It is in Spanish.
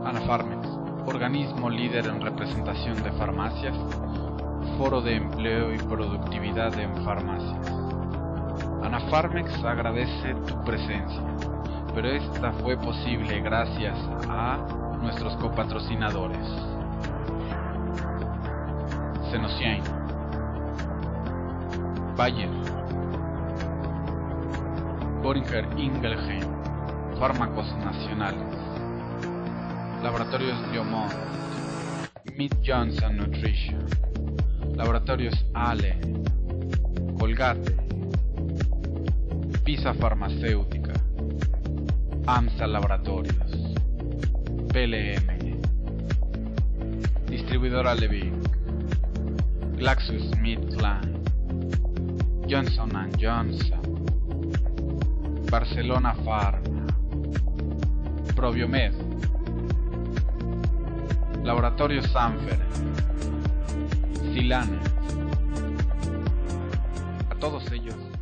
Anafarmex, organismo líder en representación de farmacias, Foro de Empleo y Productividad en Farmacias. Anafarmex agradece tu presencia, pero esta fue posible gracias a nuestros copatrocinadores. Senocien, Bayer, Boehringer Ingelheim, Fármacos Nacionales, Laboratorios Biomont, Mead Johnson Nutrition, Laboratorios Ale, Colgate, Pisa Farmacéutica, AMSA Laboratorios, PLM, Distribuidora Levin, GlaxoSmithKline, Johnson & Johnson, Barcelona Pharma, Probiomed, Laboratorio Sanfer, Silana. A todos ellos